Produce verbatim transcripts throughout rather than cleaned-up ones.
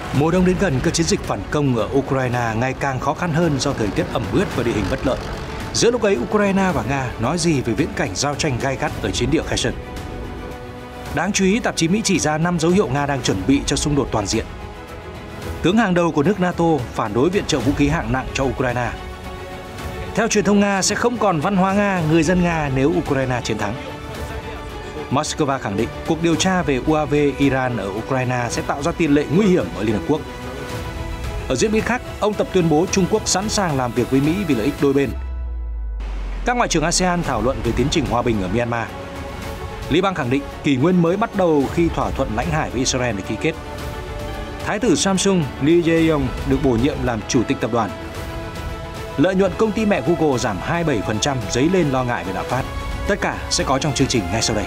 Mùa đông đến gần, các chiến dịch phản công ở Ukraine ngày càng khó khăn hơn do thời tiết ẩm ướt và địa hình bất lợi. Giữa lúc ấy, Ukraine và Nga nói gì về viễn cảnh giao tranh gay gắt ở chiến địa Kherson? Đáng chú ý, tạp chí Mỹ chỉ ra năm dấu hiệu Nga đang chuẩn bị cho xung đột toàn diện. Tướng hàng đầu của nước NATO phản đối viện trợ vũ khí hạng nặng cho Ukraine. Theo truyền thông Nga, sẽ không còn văn hóa Nga, người dân Nga nếu Ukraine chiến thắng. Moscow khẳng định cuộc điều tra về u a vê Iran ở Ukraine sẽ tạo ra tiền lệ nguy hiểm ở Liên Hợp Quốc. Ở diễn biến khác, ông Tập tuyên bố Trung Quốc sẵn sàng làm việc với Mỹ vì lợi ích đôi bên. Các ngoại trưởng a sê an thảo luận về tiến trình hòa bình ở Myanmar. Liban khẳng định kỷ nguyên mới bắt đầu khi thỏa thuận lãnh hải với Israel được ký kết. Thái tử Samsung Lee Jae-yong được bổ nhiệm làm chủ tịch tập đoàn. Lợi nhuận công ty mẹ Google giảm hai mươi bảy phần trăm, dấy lên lo ngại về lạm phát. Tất cả sẽ có trong chương trình ngay sau đây.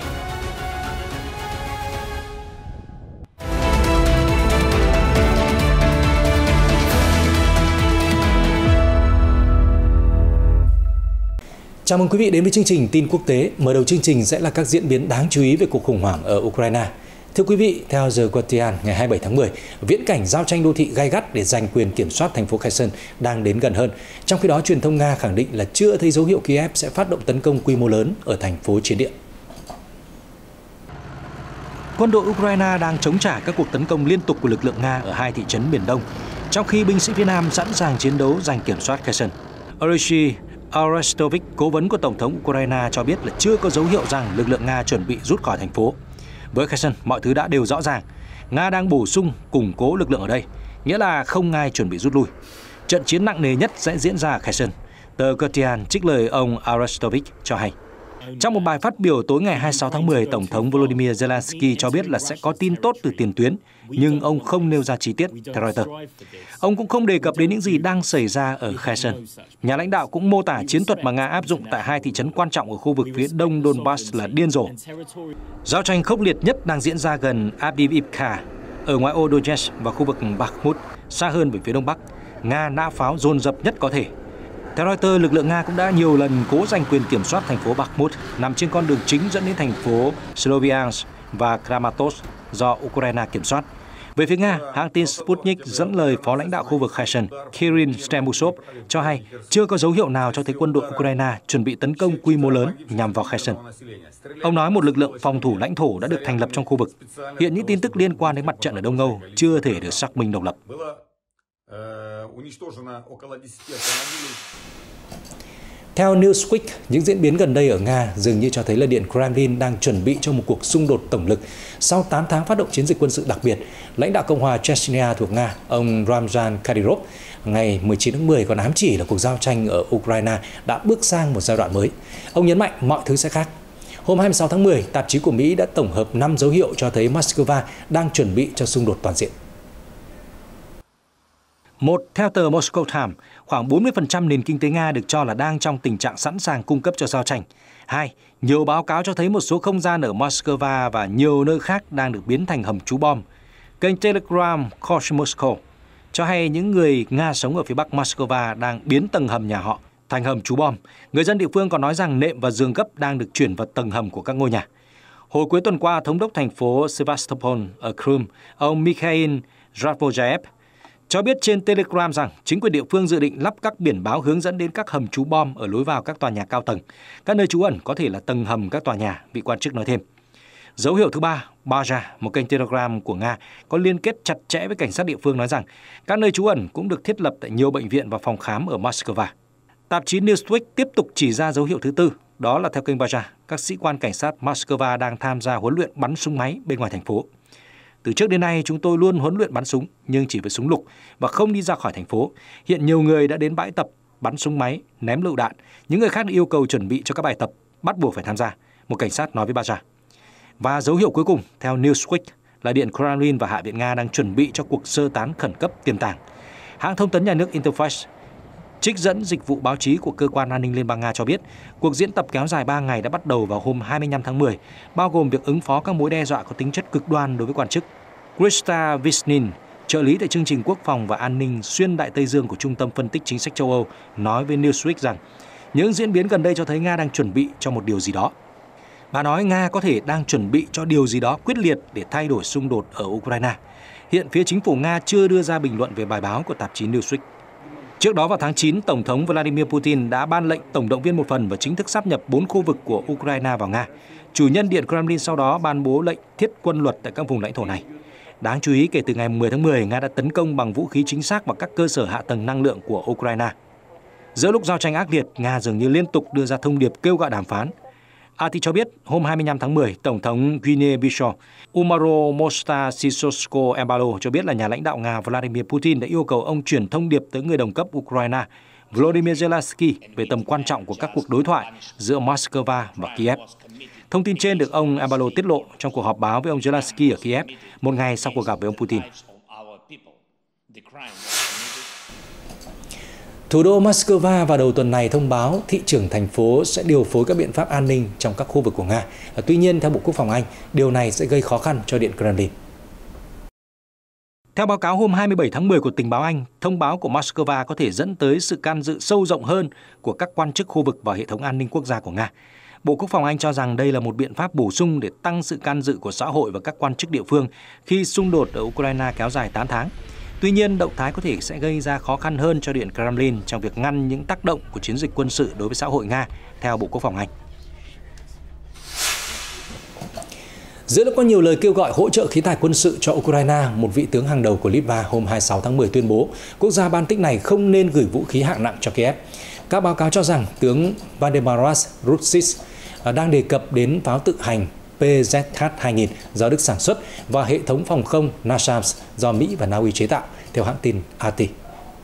Chào mừng quý vị đến với chương trình tin quốc tế. Mở đầu chương trình sẽ là các diễn biến đáng chú ý về cuộc khủng hoảng ở Ukraine. Thưa quý vị, theo The Guardian ngày hai mươi bảy tháng mười, viễn cảnh giao tranh đô thị gay gắt để giành quyền kiểm soát thành phố Kherson đang đến gần hơn. Trong khi đó, truyền thông Nga khẳng định là chưa thấy dấu hiệu Kiev sẽ phát động tấn công quy mô lớn ở thành phố chiến địa. Quân đội Ukraine đang chống trả các cuộc tấn công liên tục của lực lượng Nga ở hai thị trấn miền Đông, trong khi binh sĩ phía Nam sẵn sàng chiến đấu giành kiểm soát Kherson. Oleksiy Arestovich, cố vấn của Tổng thống Ukraine, cho biết là chưa có dấu hiệu rằng lực lượng Nga chuẩn bị rút khỏi thành phố. Với Kherson, mọi thứ đã đều rõ ràng. Nga đang bổ sung, củng cố lực lượng ở đây, nghĩa là không ai chuẩn bị rút lui. Trận chiến nặng nề nhất sẽ diễn ra ở Kherson. Tờ Guardian trích lời ông Arestovich cho hay. Trong một bài phát biểu tối ngày hai mươi sáu tháng mười, Tổng thống Volodymyr Zelensky cho biết là sẽ có tin tốt từ tiền tuyến, nhưng ông không nêu ra chi tiết, theo Reuters. Ông cũng không đề cập đến những gì đang xảy ra ở Kherson. Nhà lãnh đạo cũng mô tả chiến thuật mà Nga áp dụng tại hai thị trấn quan trọng ở khu vực phía đông Donbass là điên rồ. Giao tranh khốc liệt nhất đang diễn ra gần Avdiivka, ở ngoại ô Donetsk và khu vực Bakhmut, xa hơn về phía đông bắc. Nga nã pháo dồn dập nhất có thể. Theo Reuters, lực lượng Nga cũng đã nhiều lần cố giành quyền kiểm soát thành phố Bakhmut, nằm trên con đường chính dẫn đến thành phố Sloviansk và Kramatorsk do Ukraine kiểm soát. Về phía Nga, hãng tin Sputnik dẫn lời phó lãnh đạo khu vực Kherson, Kirill Stemusov, cho hay chưa có dấu hiệu nào cho thấy quân đội Ukraine chuẩn bị tấn công quy mô lớn nhằm vào Kherson. Ông nói một lực lượng phòng thủ lãnh thổ đã được thành lập trong khu vực. Hiện những tin tức liên quan đến mặt trận ở Đông Âu chưa thể được xác minh độc lập. Theo Newsweek, những diễn biến gần đây ở Nga dường như cho thấy là Điện Kremlin đang chuẩn bị cho một cuộc xung đột tổng lực. Sau tám tháng phát động chiến dịch quân sự đặc biệt, lãnh đạo Cộng hòa Chechnya thuộc Nga, ông Ramzan Kadyrov, ngày mười chín tháng mười còn ám chỉ là cuộc giao tranh ở Ukraine đã bước sang một giai đoạn mới. Ông nhấn mạnh mọi thứ sẽ khác. Hôm hai mươi sáu tháng mười, tạp chí của Mỹ đã tổng hợp năm dấu hiệu cho thấy Moscow đang chuẩn bị cho xung đột toàn diện. Một, theo tờ Moscow Times, khoảng bốn mươi phần trăm nền kinh tế Nga được cho là đang trong tình trạng sẵn sàng cung cấp cho giao tranh. Hai, nhiều báo cáo cho thấy một số không gian ở Moscow và nhiều nơi khác đang được biến thành hầm trú bom. Kênh Telegram Kosh Moscow cho hay những người Nga sống ở phía bắc Moscow đang biến tầng hầm nhà họ thành hầm trú bom. Người dân địa phương còn nói rằng nệm và giường gấp đang được chuyển vào tầng hầm của các ngôi nhà. Hồi cuối tuần qua, thống đốc thành phố Sevastopol ở Crimea, ông Mikhail Zhavojaev, cho biết trên Telegram rằng chính quyền địa phương dự định lắp các biển báo hướng dẫn đến các hầm trú bom ở lối vào các tòa nhà cao tầng. Các nơi trú ẩn có thể là tầng hầm các tòa nhà, vị quan chức nói thêm. Dấu hiệu thứ ba, Baja, một kênh Telegram của Nga, có liên kết chặt chẽ với cảnh sát địa phương nói rằng các nơi trú ẩn cũng được thiết lập tại nhiều bệnh viện và phòng khám ở Moscow. Tạp chí Newsweek tiếp tục chỉ ra dấu hiệu thứ tư, đó là theo kênh Baja, các sĩ quan cảnh sát Moscow đang tham gia huấn luyện bắn súng máy bên ngoài thành phố. Từ trước đến nay, chúng tôi luôn huấn luyện bắn súng, nhưng chỉ với súng lục và không đi ra khỏi thành phố. Hiện nhiều người đã đến bãi tập bắn súng máy, ném lựu đạn. Những người khác yêu cầu chuẩn bị cho các bài tập, bắt buộc phải tham gia, một cảnh sát nói với Baja. Và dấu hiệu cuối cùng, theo Newsweek, là Điện Kremlin và Hạ viện Nga đang chuẩn bị cho cuộc sơ tán khẩn cấp tiềm tàng. Hãng thông tấn nhà nước Interfax trích dẫn dịch vụ báo chí của Cơ quan An ninh Liên bang Nga cho biết, cuộc diễn tập kéo dài ba ngày đã bắt đầu vào hôm hai mươi lăm tháng mười, bao gồm việc ứng phó các mối đe dọa có tính chất cực đoan đối với quan chức. Krista Visnin, trợ lý tại chương trình Quốc phòng và An ninh xuyên Đại Tây Dương của Trung tâm Phân tích Chính sách châu Âu, nói với Newsweek rằng những diễn biến gần đây cho thấy Nga đang chuẩn bị cho một điều gì đó. Bà nói Nga có thể đang chuẩn bị cho điều gì đó quyết liệt để thay đổi xung đột ở Ukraine. Hiện phía chính phủ Nga chưa đưa ra bình luận về bài báo của tạp chí Newsweek. Trước đó vào tháng chín, Tổng thống Vladimir Putin đã ban lệnh tổng động viên một phần và chính thức sáp nhập bốn khu vực của Ukraine vào Nga. Chủ nhân Điện Kremlin sau đó ban bố lệnh thiết quân luật tại các vùng lãnh thổ này. Đáng chú ý, kể từ ngày mười tháng mười, Nga đã tấn công bằng vũ khí chính xác vào các cơ sở hạ tầng năng lượng của Ukraine. Giữa lúc giao tranh ác liệt, Nga dường như liên tục đưa ra thông điệp kêu gọi đàm phán. a tê cho biết hôm hai mươi lăm tháng mười, Tổng thống Guinea-Bissau Umaro Mosta Sissoco Embalo cho biết là nhà lãnh đạo Nga Vladimir Putin đã yêu cầu ông chuyển thông điệp tới người đồng cấp Ukraine Volodymyr Zelensky về tầm quan trọng của các cuộc đối thoại giữa Moscow và Kiev. Thông tin trên được ông Embalo tiết lộ trong cuộc họp báo với ông Zelensky ở Kiev một ngày sau cuộc gặp với ông Putin. Thủ đô Moscow vào đầu tuần này thông báo thị trưởng thành phố sẽ điều phối các biện pháp an ninh trong các khu vực của Nga. Tuy nhiên, theo Bộ Quốc phòng Anh, điều này sẽ gây khó khăn cho Điện Kremlin. Theo báo cáo hôm hai mươi bảy tháng mười của tình báo Anh, thông báo của Moscow có thể dẫn tới sự can dự sâu rộng hơn của các quan chức khu vực vào hệ thống an ninh quốc gia của Nga. Bộ Quốc phòng Anh cho rằng đây là một biện pháp bổ sung để tăng sự can dự của xã hội và các quan chức địa phương khi xung đột ở Ukraine kéo dài tám tháng. Tuy nhiên, động thái có thể sẽ gây ra khó khăn hơn cho Điện Kremlin trong việc ngăn những tác động của chiến dịch quân sự đối với xã hội Nga, theo Bộ Quốc phòng Anh. Giữa lúc có nhiều lời kêu gọi hỗ trợ khí tài quân sự cho Ukraine, một vị tướng hàng đầu của Litva hôm hai mươi sáu tháng mười tuyên bố quốc gia Baltic này không nên gửi vũ khí hạng nặng cho Kiev. Các báo cáo cho rằng tướng Valdemaras Rutsis đang đề cập đến pháo tự hành P Z H hai nghìn do Đức sản xuất và hệ thống phòng không NASAMS do Mỹ và Na Uy chế tạo, theo hãng tin a tê.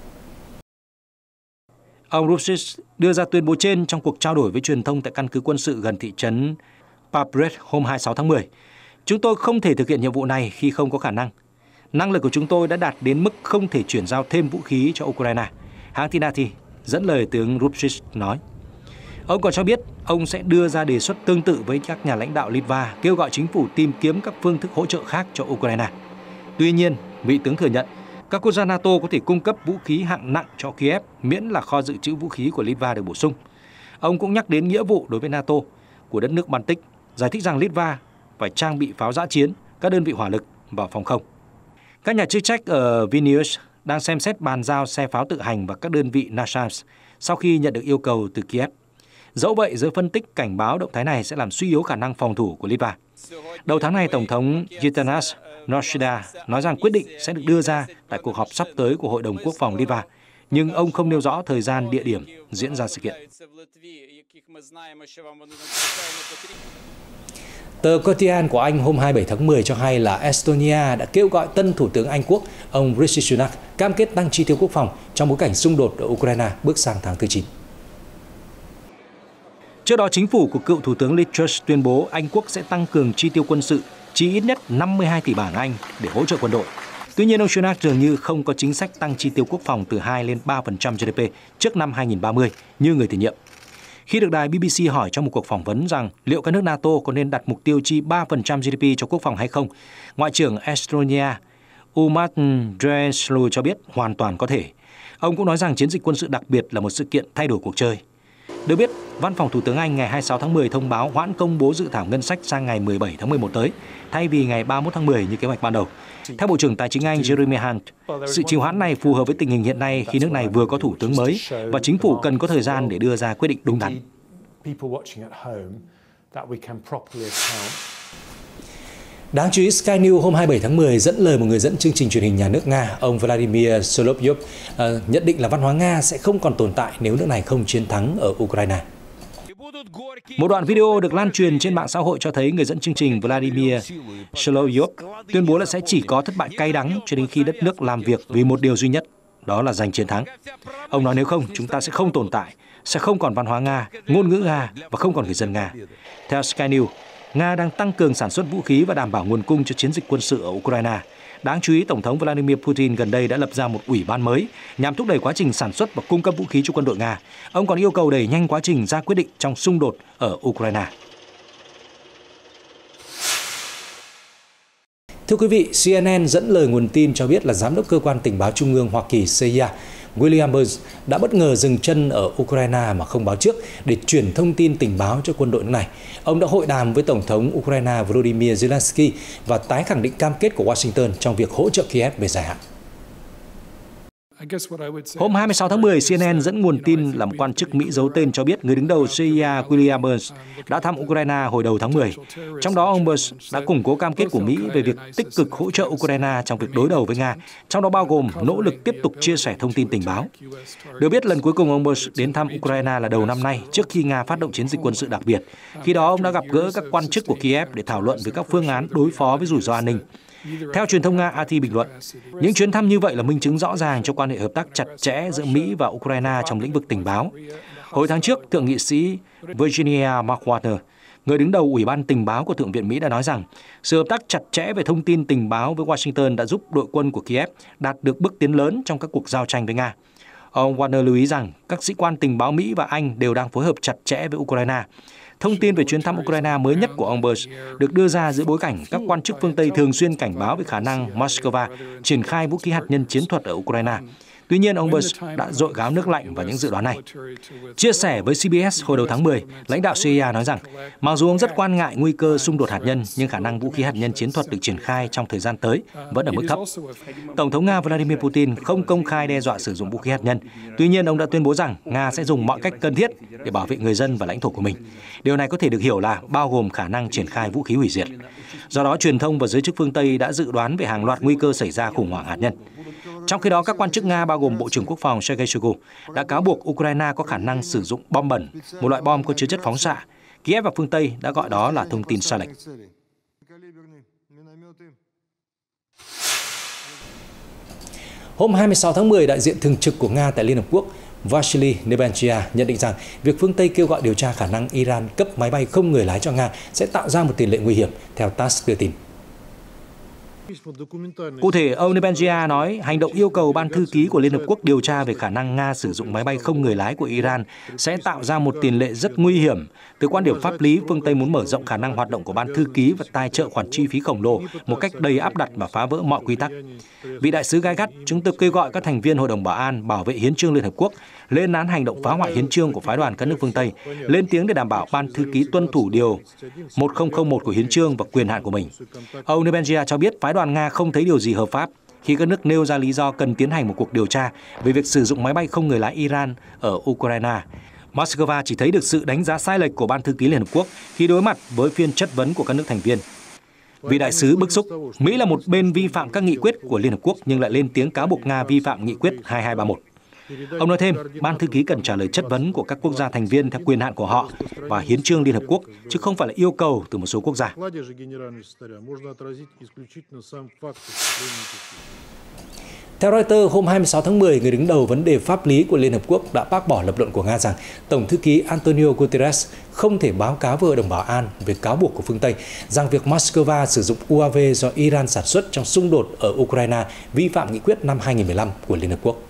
Ông Rutsis đưa ra tuyên bố trên trong cuộc trao đổi với truyền thông tại căn cứ quân sự gần thị trấn Pavret hôm hai mươi sáu tháng mười. Chúng tôi không thể thực hiện nhiệm vụ này khi không có khả năng. Năng lực của chúng tôi đã đạt đến mức không thể chuyển giao thêm vũ khí cho Ukraine, hãng tin a tê dẫn lời tướng Rutsis nói. Ông còn cho biết ông sẽ đưa ra đề xuất tương tự với các nhà lãnh đạo Litva, kêu gọi chính phủ tìm kiếm các phương thức hỗ trợ khác cho Ukraine. Tuy nhiên, vị tướng thừa nhận các quốc gia NATO có thể cung cấp vũ khí hạng nặng cho Kiev miễn là kho dự trữ vũ khí của Litva được bổ sung. Ông cũng nhắc đến nghĩa vụ đối với NATO của đất nước Baltic, giải thích rằng Litva phải trang bị pháo dã chiến, các đơn vị hỏa lực và phòng không. Các nhà chức trách ở Vilnius đang xem xét bàn giao xe pháo tự hành và các đơn vị NASAMS sau khi nhận được yêu cầu từ Kiev. Dẫu vậy, giới phân tích cảnh báo động thái này sẽ làm suy yếu khả năng phòng thủ của Litva. Đầu tháng này, Tổng thống Gitanas Nausėda nói rằng quyết định sẽ được đưa ra tại cuộc họp sắp tới của Hội đồng Quốc phòng Litva, nhưng ông không nêu rõ thời gian, địa điểm diễn ra sự kiện. Tờ Guardian của Anh hôm hai mươi bảy tháng mười cho hay là Estonia đã kêu gọi tân Thủ tướng Anh Quốc, ông Rishi Sunak, cam kết tăng chi tiêu quốc phòng trong bối cảnh xung đột ở Ukraine bước sang tháng thứ chín. Trước đó, chính phủ của cựu Thủ tướng Liz Truss tuyên bố Anh Quốc sẽ tăng cường chi tiêu quân sự chỉ ít nhất năm mươi hai tỷ bảng Anh để hỗ trợ quân đội. Tuy nhiên, ông Sunak dường như không có chính sách tăng chi tiêu quốc phòng từ hai lên ba phần trăm giê đê pê trước năm hai nghìn không trăm ba mươi như người tiền nhiệm. Khi được đài bê bê xê hỏi trong một cuộc phỏng vấn rằng liệu các nước NATO có nên đặt mục tiêu chi ba phần trăm giê đê pê cho quốc phòng hay không, Ngoại trưởng Estonia Urmas Dreeslu cho biết hoàn toàn có thể. Ông cũng nói rằng chiến dịch quân sự đặc biệt là một sự kiện thay đổi cuộc chơi. Được biết, Văn phòng Thủ tướng Anh ngày hai mươi sáu tháng mười thông báo hoãn công bố dự thảo ngân sách sang ngày mười bảy tháng mười một tới, thay vì ngày ba mươi mốt tháng mười như kế hoạch ban đầu. Theo Bộ trưởng Tài chính Anh Jeremy Hunt, sự trì hoãn này phù hợp với tình hình hiện nay khi nước này vừa có thủ tướng mới và chính phủ cần có thời gian để đưa ra quyết định đúng đắn. Đáng chú ý, Sky News hôm hai mươi bảy tháng mười dẫn lời một người dẫn chương trình truyền hình nhà nước Nga, ông Vladimir Solovyov, uh, nhận định là văn hóa Nga sẽ không còn tồn tại nếu nước này không chiến thắng ở Ukraine. Một đoạn video được lan truyền trên mạng xã hội cho thấy người dẫn chương trình Vladimir Solovyov tuyên bố là sẽ chỉ có thất bại cay đắng cho đến khi đất nước làm việc vì một điều duy nhất, đó là giành chiến thắng. Ông nói nếu không, chúng ta sẽ không tồn tại, sẽ không còn văn hóa Nga, ngôn ngữ Nga và không còn người dân Nga. Theo Sky News, Nga đang tăng cường sản xuất vũ khí và đảm bảo nguồn cung cho chiến dịch quân sự ở Ukraine. Đáng chú ý, Tổng thống Vladimir Putin gần đây đã lập ra một ủy ban mới nhằm thúc đẩy quá trình sản xuất và cung cấp vũ khí cho quân đội Nga. Ông còn yêu cầu đẩy nhanh quá trình ra quyết định trong xung đột ở Ukraine. Thưa quý vị, xê en en dẫn lời nguồn tin cho biết là Giám đốc Cơ quan Tình báo Trung ương Hoa Kỳ xê i a William Burns đã bất ngờ dừng chân ở Ukraine mà không báo trước để chuyển thông tin tình báo cho quân đội nước này. Ông đã hội đàm với Tổng thống Ukraine Volodymyr Zelensky và tái khẳng định cam kết của Washington trong việc hỗ trợ Kiev về dài hạn. Hôm hai mươi sáu tháng mười, C N N dẫn nguồn tin là một quan chức Mỹ giấu tên cho biết người đứng đầu C I A William Burns đã thăm Ukraine hồi đầu tháng mười. Trong đó, ông Burns đã củng cố cam kết của Mỹ về việc tích cực hỗ trợ Ukraine trong việc đối đầu với Nga, trong đó bao gồm nỗ lực tiếp tục chia sẻ thông tin tình báo. Được biết, lần cuối cùng ông Burns đến thăm Ukraine là đầu năm nay, trước khi Nga phát động chiến dịch quân sự đặc biệt. Khi đó, ông đã gặp gỡ các quan chức của Kiev để thảo luận về các phương án đối phó với rủi ro an ninh. Theo truyền thông Nga, R T bình luận, những chuyến thăm như vậy là minh chứng rõ ràng cho quan hệ hợp tác chặt chẽ giữa Mỹ và Ukraine trong lĩnh vực tình báo. Hồi tháng trước, Thượng nghị sĩ Virginia McWhorter, người đứng đầu Ủy ban Tình báo của Thượng viện Mỹ đã nói rằng sự hợp tác chặt chẽ về thông tin tình báo với Washington đã giúp đội quân của Kiev đạt được bước tiến lớn trong các cuộc giao tranh với Nga. Ông Warner lưu ý rằng các sĩ quan tình báo Mỹ và Anh đều đang phối hợp chặt chẽ với Ukraine. Thông tin về chuyến thăm Ukraine mới nhất của ông Burns được đưa ra giữa bối cảnh các quan chức phương Tây thường xuyên cảnh báo về khả năng Moscow triển khai vũ khí hạt nhân chiến thuật ở Ukraine. Tuy nhiên, ông Burns đã dội gáo nước lạnh vào những dự đoán này. Chia sẻ với C B S hồi đầu tháng mười, lãnh đạo C I A nói rằng, mặc dù ông rất quan ngại nguy cơ xung đột hạt nhân, nhưng khả năng vũ khí hạt nhân chiến thuật được triển khai trong thời gian tới vẫn ở mức thấp. Tổng thống Nga Vladimir Putin không công khai đe dọa sử dụng vũ khí hạt nhân. Tuy nhiên, ông đã tuyên bố rằng Nga sẽ dùng mọi cách cần thiết để bảo vệ người dân và lãnh thổ của mình. Điều này có thể được hiểu là bao gồm khả năng triển khai vũ khí hủy diệt. Do đó, truyền thông và giới chức phương Tây đã dự đoán về hàng loạt nguy cơ xảy ra khủng hoảng hạt nhân. Trong khi đó, các quan chức Nga bao gồm Bộ trưởng Quốc phòng Sergei Shoigu đã cáo buộc Ukraine có khả năng sử dụng bom bẩn, một loại bom có chứa chất phóng xạ. Kiev và phương Tây đã gọi đó là thông tin sai lệch. Hôm hai mươi sáu tháng mười, đại diện thường trực của Nga tại Liên Hợp Quốc Vasily Nebenzia nhận định rằng việc phương Tây kêu gọi điều tra khả năng Iran cấp máy bay không người lái cho Nga sẽ tạo ra một tiền lệ nguy hiểm, theo tát ét đưa tin. Cụ thể, ông Nebenzia nói hành động yêu cầu Ban Thư ký của Liên Hợp Quốc điều tra về khả năng Nga sử dụng máy bay không người lái của Iran sẽ tạo ra một tiền lệ rất nguy hiểm. Từ quan điểm pháp lý, phương Tây muốn mở rộng khả năng hoạt động của Ban Thư ký và tài trợ khoản chi phí khổng lồ một cách đầy áp đặt và phá vỡ mọi quy tắc. Vị đại sứ gay gắt, chúng tôi kêu gọi các thành viên Hội đồng Bảo an bảo vệ hiến chương Liên Hợp Quốc, lên án hành động phá hoại hiến chương của phái đoàn các nước phương Tây, lên tiếng để đảm bảo Ban Thư ký tuân thủ điều một nghìn không một của hiến chương và quyền hạn của mình. Ông Nebenzia cho biết phái đoàn Nga không thấy điều gì hợp pháp khi các nước nêu ra lý do cần tiến hành một cuộc điều tra về việc sử dụng máy bay không người lái Iran ở Ukraine. Moscow chỉ thấy được sự đánh giá sai lệch của Ban Thư ký Liên Hợp Quốc khi đối mặt với phiên chất vấn của các nước thành viên. Vị đại sứ bức xúc, Mỹ là một bên vi phạm các nghị quyết của Liên Hợp Quốc nhưng lại lên tiếng cáo buộc Nga vi phạm nghị quyết hai hai ba một. Ông nói thêm, Ban Thư ký cần trả lời chất vấn của các quốc gia thành viên theo quyền hạn của họ và hiến chương Liên Hợp Quốc, chứ không phải là yêu cầu từ một số quốc gia. Theo Reuters, hôm hai mươi sáu tháng mười, người đứng đầu vấn đề pháp lý của Liên Hợp Quốc đã bác bỏ lập luận của Nga rằng Tổng thư ký Antonio Guterres không thể báo cáo với Hội đồng Bảo an về cáo buộc của phương Tây rằng việc Moscow sử dụng u a vê do Iran sản xuất trong xung đột ở Ukraine vi phạm nghị quyết năm hai nghìn không trăm mười lăm của Liên Hợp Quốc.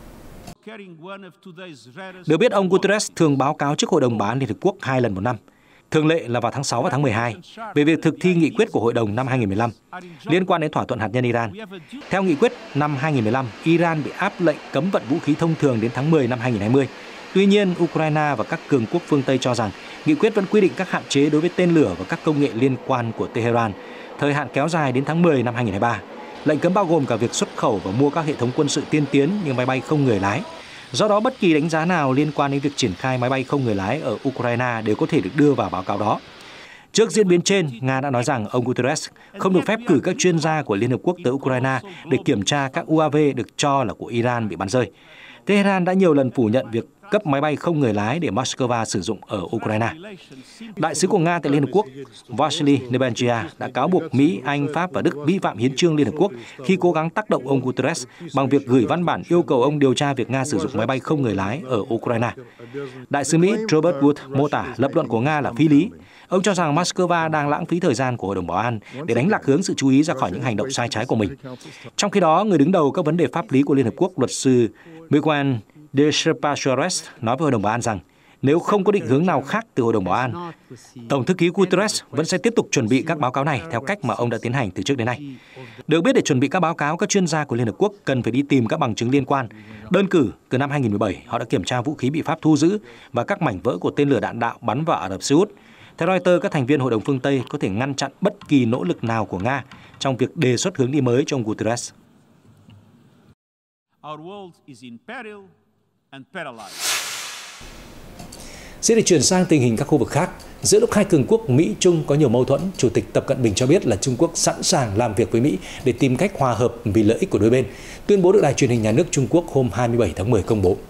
Được biết, ông Guterres thường báo cáo trước Hội đồng Bảo an Liên Hợp Quốc hai lần một năm. Thường lệ là vào tháng sáu và tháng mười hai, về việc thực thi nghị quyết của Hội đồng năm hai nghìn không trăm mười lăm liên quan đến thỏa thuận hạt nhân Iran. Theo nghị quyết năm hai nghìn không trăm mười lăm, Iran bị áp lệnh cấm vận vũ khí thông thường đến tháng mười năm hai nghìn không trăm hai mươi. Tuy nhiên, Ukraine và các cường quốc phương Tây cho rằng nghị quyết vẫn quy định các hạn chế đối với tên lửa và các công nghệ liên quan của Tehran, thời hạn kéo dài đến tháng mười năm hai nghìn không trăm hai mươi ba. Lệnh cấm bao gồm cả việc xuất khẩu và mua các hệ thống quân sự tiên tiến như máy bay không người lái. Do đó, bất kỳ đánh giá nào liên quan đến việc triển khai máy bay không người lái ở Ukraine đều có thể được đưa vào báo cáo đó. Trước diễn biến trên, Nga đã nói rằng ông Guterres không được phép cử các chuyên gia của Liên Hợp Quốc tới Ukraine để kiểm tra các u a vê được cho là của Iran bị bắn rơi. Tehran đã nhiều lần phủ nhận việc cấp máy bay không người lái để Moscow sử dụng ở Ukraine. Đại sứ của Nga tại Liên Hợp Quốc Vasily Nebenzia đã cáo buộc Mỹ, Anh, Pháp và Đức vi phạm hiến chương Liên Hợp Quốc khi cố gắng tác động ông Guterres bằng việc gửi văn bản yêu cầu ông điều tra việc Nga sử dụng máy bay không người lái ở Ukraine. Đại sứ Mỹ Robert Wood mô tả lập luận của Nga là phi lý. Ông cho rằng Moscow đang lãng phí thời gian của Hội đồng Bảo an để đánh lạc hướng sự chú ý ra khỏi những hành động sai trái của mình. Trong khi đó, người đứng đầu các vấn đề pháp lý của Liên Hợp Quốc, luật sư Miguel de Serpa Suarez nói với Hội đồng Bảo an rằng nếu không có định hướng nào khác từ Hội đồng Bảo an. Tổng thư ký Guterres vẫn sẽ tiếp tục chuẩn bị các báo cáo này theo cách mà ông đã tiến hành từ trước đến nay. Được biết, để chuẩn bị các báo cáo, các chuyên gia của Liên Hợp Quốc cần phải đi tìm các bằng chứng liên quan. Đơn cử, từ năm hai nghìn không trăm mười bảy, họ đã kiểm tra vũ khí bị Pháp thu giữ và các mảnh vỡ của tên lửa đạn đạo bắn vào Ả Rập Xê Út. Theo Reuters, các thành viên Hội đồng phương Tây có thể ngăn chặn bất kỳ nỗ lực nào của Nga trong việc đề xuất hướng đi mới cho ông Guterres. Sẽ được chuyển sang tình hình các khu vực khác. Giữa lúc hai cường quốc Mỹ-Trung có nhiều mâu thuẫn, Chủ tịch Tập Cận Bình cho biết là Trung Quốc sẵn sàng làm việc với Mỹ để tìm cách hòa hợp vì lợi ích của đôi bên. Tuyên bố được Đài truyền hình nhà nước Trung Quốc hôm hai mươi bảy tháng mười công bố.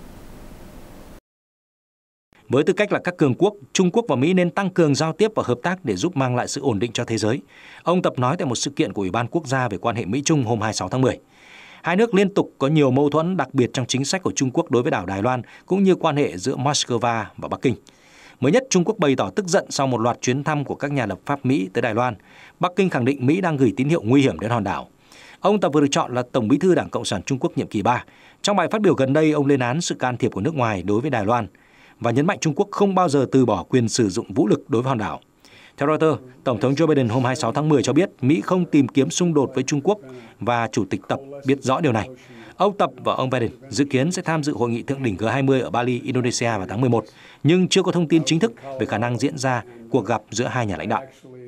Với tư cách là các cường quốc, Trung Quốc và Mỹ nên tăng cường giao tiếp và hợp tác để giúp mang lại sự ổn định cho thế giới. Ông Tập nói tại một sự kiện của Ủy ban Quốc gia về quan hệ Mỹ-Trung hôm hai mươi sáu tháng mười. Hai nước liên tục có nhiều mâu thuẫn, đặc biệt trong chính sách của Trung Quốc đối với đảo Đài Loan, cũng như quan hệ giữa Moscow và Bắc Kinh. Mới nhất, Trung Quốc bày tỏ tức giận sau một loạt chuyến thăm của các nhà lập pháp Mỹ tới Đài Loan. Bắc Kinh khẳng định Mỹ đang gửi tín hiệu nguy hiểm đến hòn đảo. Ông Tập vừa được chọn là Tổng bí thư Đảng Cộng sản Trung Quốc nhiệm kỳ ba. Trong bài phát biểu gần đây, ông lên án sự can thiệp của nước ngoài đối với Đài Loan và nhấn mạnh Trung Quốc không bao giờ từ bỏ quyền sử dụng vũ lực đối với hòn đảo. Theo Reuters, Tổng thống Joe Biden hôm hai mươi sáu tháng mười cho biết Mỹ không tìm kiếm xung đột với Trung Quốc và Chủ tịch Tập biết rõ điều này. Ông Tập và ông Biden dự kiến sẽ tham dự hội nghị thượng đỉnh G hai mươi ở Bali, Indonesia vào tháng mười một, nhưng chưa có thông tin chính thức về khả năng diễn ra cuộc gặp giữa hai nhà lãnh đạo.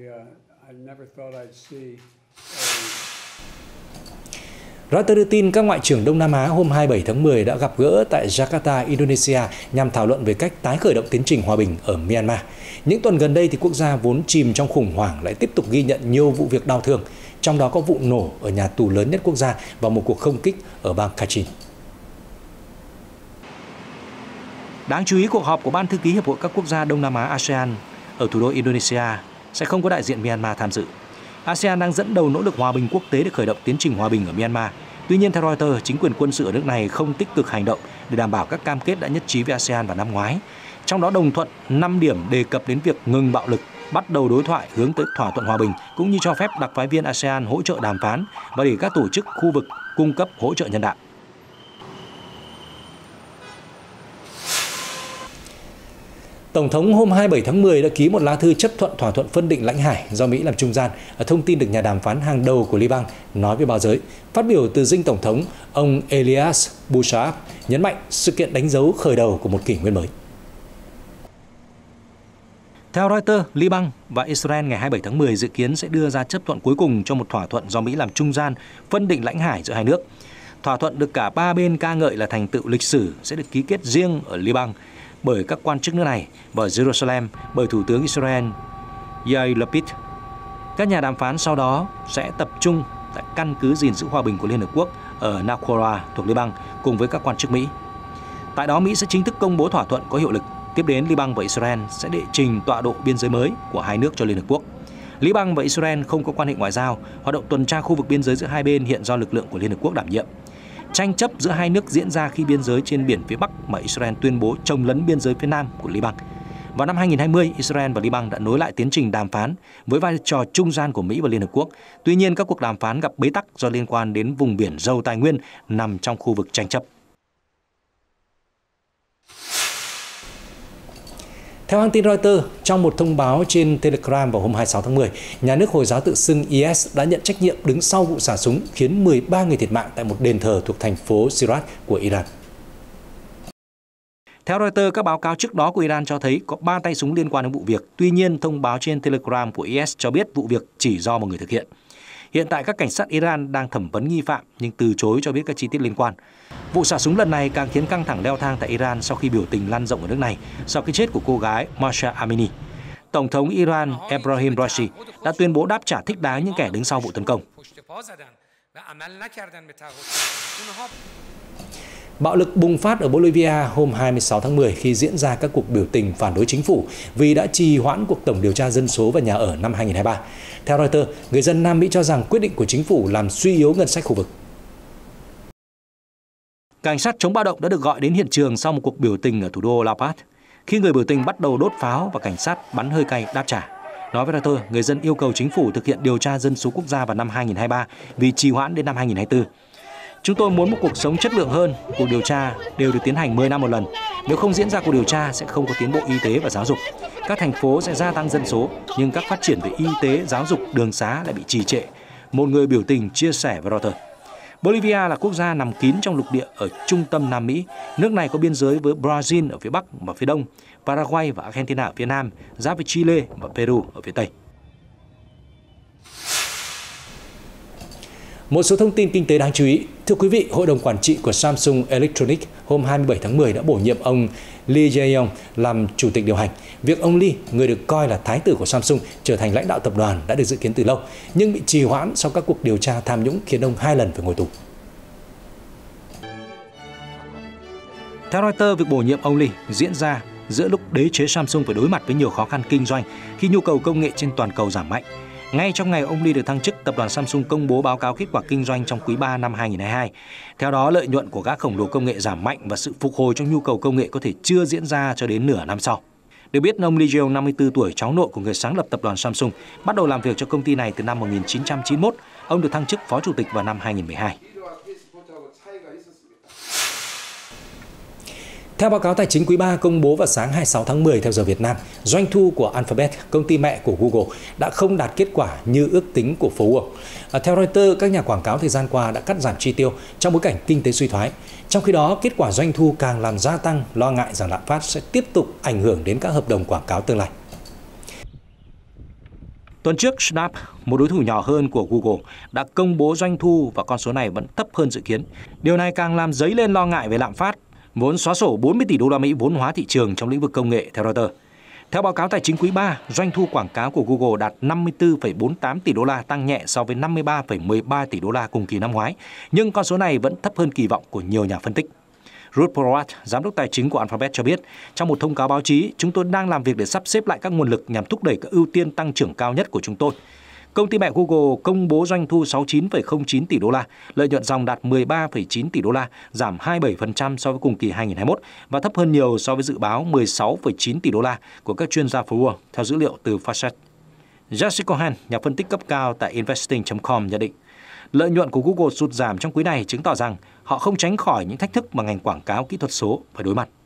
Reuters đưa tin các ngoại trưởng Đông Nam Á hôm hai mươi bảy tháng mười đã gặp gỡ tại Jakarta, Indonesia nhằm thảo luận về cách tái khởi động tiến trình hòa bình ở Myanmar. Những tuần gần đây thì quốc gia vốn chìm trong khủng hoảng lại tiếp tục ghi nhận nhiều vụ việc đau thương, trong đó có vụ nổ ở nhà tù lớn nhất quốc gia và một cuộc không kích ở bang Kachin. Đáng chú ý, cuộc họp của Ban Thư ký Hiệp hội các quốc gia Đông Nam Á a sê an ở thủ đô Indonesia sẽ không có đại diện Myanmar tham dự. a sê an đang dẫn đầu nỗ lực hòa bình quốc tế để khởi động tiến trình hòa bình ở Myanmar. Tuy nhiên, theo Reuters, chính quyền quân sự ở nước này không tích cực hành động để đảm bảo các cam kết đã nhất trí với a sê an vào năm ngoái. Trong đó đồng thuận năm điểm đề cập đến việc ngừng bạo lực, bắt đầu đối thoại hướng tới thỏa thuận hòa bình, cũng như cho phép đặc phái viên a sê an hỗ trợ đàm phán và để các tổ chức khu vực cung cấp hỗ trợ nhân đạo. Tổng thống hôm hai mươi bảy tháng mười đã ký một lá thư chấp thuận thỏa thuận phân định lãnh hải do Mỹ làm trung gian, thông tin được nhà đàm phán hàng đầu của Liban nói với báo giới. Phát biểu từ dinh Tổng thống, ông Elias Bouchard nhấn mạnh sự kiện đánh dấu khởi đầu của một kỷ nguyên mới. Theo Reuters, Liban và Israel ngày hai mươi bảy tháng mười dự kiến sẽ đưa ra chấp thuận cuối cùng cho một thỏa thuận do Mỹ làm trung gian phân định lãnh hải giữa hai nước. Thỏa thuận được cả ba bên ca ngợi là thành tựu lịch sử sẽ được ký kết riêng ở Liban bởi các quan chức nước này và ở Jerusalem bởi Thủ tướng Israel Yair Lapid. Các nhà đàm phán sau đó sẽ tập trung tại căn cứ gìn giữ hòa bình của Liên Hợp Quốc ở Naqoura thuộc Liban cùng với các quan chức Mỹ. Tại đó, Mỹ sẽ chính thức công bố thỏa thuận có hiệu lực. Tiếp đến, Liban và Israel sẽ đệ trình tọa độ biên giới mới của hai nước cho Liên Hợp Quốc. Liban và Israel không có quan hệ ngoại giao, hoạt động tuần tra khu vực biên giới giữa hai bên hiện do lực lượng của Liên Hợp Quốc đảm nhiệm. Tranh chấp giữa hai nước diễn ra khi biên giới trên biển phía Bắc mà Israel tuyên bố chồng lấn biên giới phía Nam của Liban. Vào năm hai nghìn không trăm hai mươi, Israel và Liban đã nối lại tiến trình đàm phán với vai trò trung gian của Mỹ và Liên Hợp Quốc. Tuy nhiên, các cuộc đàm phán gặp bế tắc do liên quan đến vùng biển giàu tài nguyên nằm trong khu vực tranh chấp. Theo hãng tin Reuters, trong một thông báo trên Telegram vào hôm hai mươi sáu tháng mười, nhà nước Hồi giáo tự xưng i ét đã nhận trách nhiệm đứng sau vụ xả súng khiến mười ba người thiệt mạng tại một đền thờ thuộc thành phố Sirat của Iran. Theo Reuters, các báo cáo trước đó của Iran cho thấy có ba tay súng liên quan đến vụ việc. Tuy nhiên, thông báo trên Telegram của i ét cho biết vụ việc chỉ do một người thực hiện. Hiện tại, các cảnh sát Iran đang thẩm vấn nghi phạm nhưng từ chối cho biết các chi tiết liên quan. Vụ xả súng lần này càng khiến căng thẳng leo thang tại Iran sau khi biểu tình lan rộng ở nước này sau cái chết của cô gái Mahsa Amini. Tổng thống Iran Ebrahim Raisi đã tuyên bố đáp trả thích đáng những kẻ đứng sau vụ tấn công. Bạo lực bùng phát ở Bolivia hôm hai mươi sáu tháng mười khi diễn ra các cuộc biểu tình phản đối chính phủ vì đã trì hoãn cuộc tổng điều tra dân số và nhà ở năm hai nghìn không trăm hai mươi ba. Theo Reuters, người dân Nam Mỹ cho rằng quyết định của chính phủ làm suy yếu ngân sách khu vực. Cảnh sát chống bạo động đã được gọi đến hiện trường sau một cuộc biểu tình ở thủ đô La Paz, khi người biểu tình bắt đầu đốt pháo và cảnh sát bắn hơi cay đáp trả. Nói với Reuters, người dân yêu cầu chính phủ thực hiện điều tra dân số quốc gia vào năm hai nghìn không trăm hai mươi ba vì trì hoãn đến năm hai nghìn không trăm hai mươi tư. Chúng tôi muốn một cuộc sống chất lượng hơn, cuộc điều tra đều được tiến hành mười năm một lần. Nếu không diễn ra cuộc điều tra, sẽ không có tiến bộ y tế và giáo dục. Các thành phố sẽ gia tăng dân số, nhưng các phát triển về y tế, giáo dục, đường xá lại bị trì trệ. Một người biểu tình chia sẻ với Reuters. Bolivia là quốc gia nằm kín trong lục địa ở trung tâm Nam Mỹ. Nước này có biên giới với Brazil ở phía Bắc và phía Đông, Paraguay và Argentina ở phía Nam, giáp với Chile và Peru ở phía Tây. Một số thông tin kinh tế đáng chú ý. Thưa quý vị, Hội đồng Quản trị của Samsung Electronics hôm hai mươi bảy tháng mười đã bổ nhiệm ông Lee Jae-yong làm chủ tịch điều hành. Việc ông Lee, người được coi là thái tử của Samsung, trở thành lãnh đạo tập đoàn đã được dự kiến từ lâu, nhưng bị trì hoãn sau các cuộc điều tra tham nhũng khiến ông hai lần phải ngồi tù. Theo Reuters, việc bổ nhiệm ông Lee diễn ra giữa lúc đế chế Samsung phải đối mặt với nhiều khó khăn kinh doanh khi nhu cầu công nghệ trên toàn cầu giảm mạnh. Ngay trong ngày ông Lee được thăng chức, tập đoàn Samsung công bố báo cáo kết quả kinh doanh trong quý ba năm hai nghìn không trăm hai mươi hai. Theo đó, lợi nhuận của các khổng lồ công nghệ giảm mạnh và sự phục hồi trong nhu cầu công nghệ có thể chưa diễn ra cho đến nửa năm sau. Được biết, ông Lee Jae-yong, năm mươi tư tuổi, cháu nội của người sáng lập tập đoàn Samsung, bắt đầu làm việc cho công ty này từ năm một nghìn chín trăm chín mươi mốt. Ông được thăng chức phó chủ tịch vào năm hai nghìn không trăm mười hai. Theo báo cáo tài chính quý ba công bố vào sáng hai mươi sáu tháng mười theo giờ Việt Nam, doanh thu của Alphabet, công ty mẹ của Google, đã không đạt kết quả như ước tính của phố Wall. À, theo Reuters, các nhà quảng cáo thời gian qua đã cắt giảm chi tiêu trong bối cảnh kinh tế suy thoái. Trong khi đó, kết quả doanh thu càng làm gia tăng lo ngại rằng lạm phát sẽ tiếp tục ảnh hưởng đến các hợp đồng quảng cáo tương lai. Tuần trước, Snap, một đối thủ nhỏ hơn của Google, đã công bố doanh thu và con số này vẫn thấp hơn dự kiến. Điều này càng làm dấy lên lo ngại về lạm phát, vốn xóa sổ bốn mươi tỷ đô la Mỹ vốn hóa thị trường trong lĩnh vực công nghệ theo Reuters. Theo báo cáo tài chính quý ba, doanh thu quảng cáo của Google đạt năm mươi tư phẩy bốn mươi tám tỷ đô la, tăng nhẹ so với năm mươi ba phẩy mười ba tỷ đô la cùng kỳ năm ngoái, nhưng con số này vẫn thấp hơn kỳ vọng của nhiều nhà phân tích. Ruth Porat, giám đốc tài chính của Alphabet cho biết, trong một thông cáo báo chí, chúng tôi đang làm việc để sắp xếp lại các nguồn lực nhằm thúc đẩy các ưu tiên tăng trưởng cao nhất của chúng tôi. Công ty mẹ Google công bố doanh thu sáu mươi chín phẩy không chín tỷ đô la, lợi nhuận ròng đạt mười ba phẩy chín tỷ đô la, giảm hai mươi bảy phần trăm so với cùng kỳ hai nghìn không trăm hai mươi mốt và thấp hơn nhiều so với dự báo mười sáu phẩy chín tỷ đô la của các chuyên gia phố Wall, theo dữ liệu từ Facet. Jesse Cohen, nhà phân tích cấp cao tại investing chấm com nhận định, lợi nhuận của Google sụt giảm trong quý này chứng tỏ rằng họ không tránh khỏi những thách thức mà ngành quảng cáo kỹ thuật số phải đối mặt.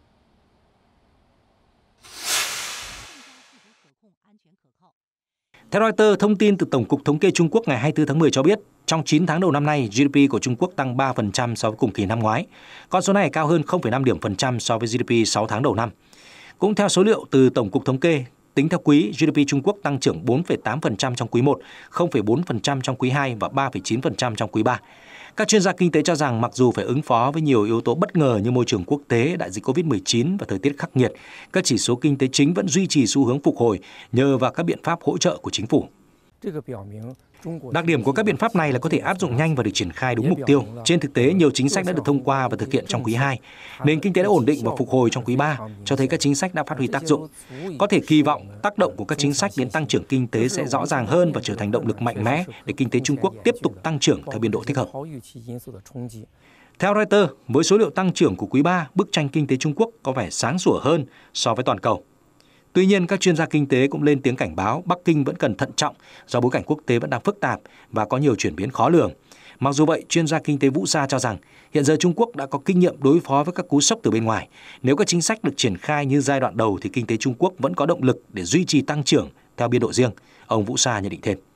Theo Reuters, thông tin từ Tổng cục Thống kê Trung Quốc ngày hai mươi tư tháng mười cho biết, trong chín tháng đầu năm nay, giê đê pê của Trung Quốc tăng ba phần trăm so với cùng kỳ năm ngoái. Con số này cao hơn không phẩy năm điểm phần trăm so với giê đê pê sáu tháng đầu năm. Cũng theo số liệu từ Tổng cục Thống kê, tính theo quý, giê đê pê Trung Quốc tăng trưởng bốn phẩy tám phần trăm trong quý một, không phẩy bốn phần trăm trong quý hai và ba phẩy chín phần trăm trong quý ba. Các chuyên gia kinh tế cho rằng mặc dù phải ứng phó với nhiều yếu tố bất ngờ như môi trường quốc tế, đại dịch covid mười chín và thời tiết khắc nghiệt, các chỉ số kinh tế chính vẫn duy trì xu hướng phục hồi nhờ vào các biện pháp hỗ trợ của chính phủ. Đặc điểm của các biện pháp này là có thể áp dụng nhanh và được triển khai đúng mục tiêu. Trên thực tế, nhiều chính sách đã được thông qua và thực hiện trong quý hai. Nền kinh tế đã ổn định và phục hồi trong quý ba, cho thấy các chính sách đã phát huy tác dụng. Có thể kỳ vọng tác động của các chính sách đến tăng trưởng kinh tế sẽ rõ ràng hơn và trở thành động lực mạnh mẽ để kinh tế Trung Quốc tiếp tục tăng trưởng theo biên độ thích hợp. Theo Reuters, với số liệu tăng trưởng của quý ba, bức tranh kinh tế Trung Quốc có vẻ sáng sủa hơn so với toàn cầu. Tuy nhiên, các chuyên gia kinh tế cũng lên tiếng cảnh báo Bắc Kinh vẫn cần thận trọng do bối cảnh quốc tế vẫn đang phức tạp và có nhiều chuyển biến khó lường. Mặc dù vậy, chuyên gia kinh tế Vũ Sa cho rằng hiện giờ Trung Quốc đã có kinh nghiệm đối phó với các cú sốc từ bên ngoài. Nếu các chính sách được triển khai như giai đoạn đầu thì kinh tế Trung Quốc vẫn có động lực để duy trì tăng trưởng theo biên độ riêng. Ông Vũ Sa nhận định thêm.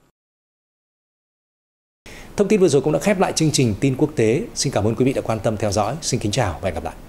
Thông tin vừa rồi cũng đã khép lại chương trình tin quốc tế. Xin cảm ơn quý vị đã quan tâm theo dõi. Xin kính chào và hẹn gặp lại.